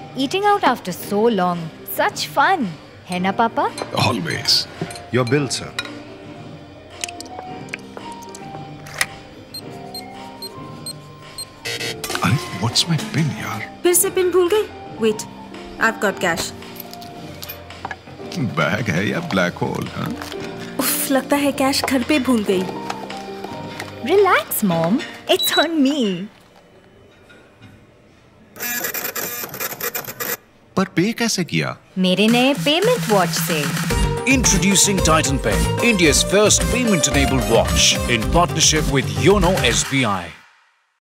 Eating out after so long. Such fun. है ना पापा? Always. Your bill, sir. अरे, what's my pin, यार? फिर से पिन भूल गई? Wait, I've got cash. Bag है या ब्लैक होल? हाँ? उफ, लगता है कैश घर पे भूल गई. Relax, Mom. It's on me. पर पे कैसे किया? मेरे नए पेमेंट वॉच से. Introducing Titan Pay, India's first payment-enabled watch in partnership with YONO SBI.